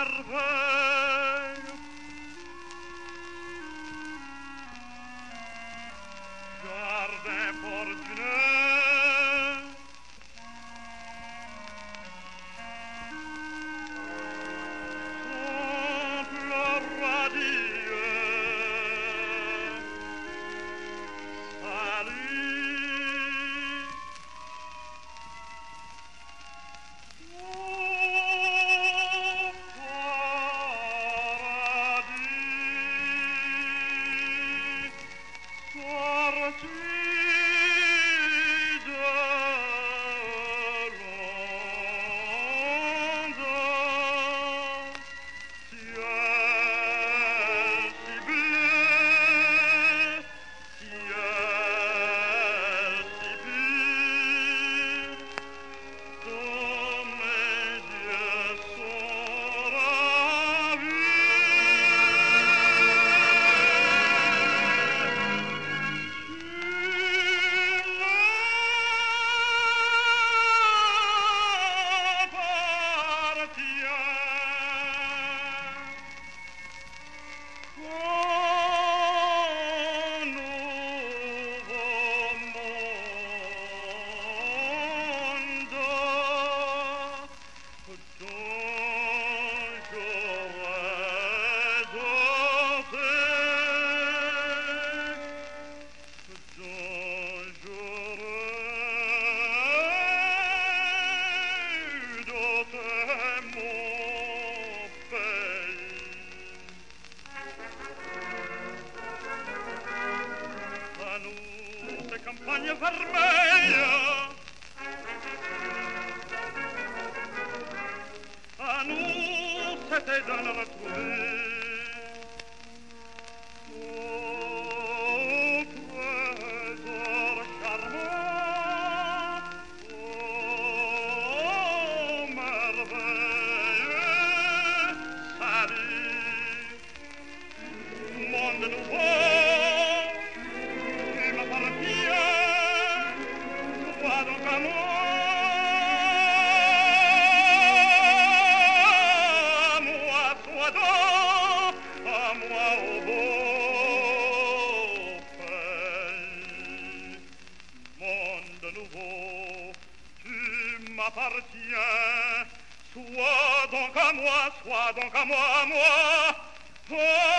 merveille. Jardin fortuné, simple radieux, salut. Oh, paradis, sorti de l'onde, ciel si bleu, ciel si pur, tous mes yeux sont ravis. Campagne vermeille, à nous c'était de le retrouver. Oh, trésor charmant, oh, merveilleux, salut, monde nouveau. Sois donc à moi au beau pays. Monde nouveau, tu m'appartiens. Sois donc à moi, à moi. Oh,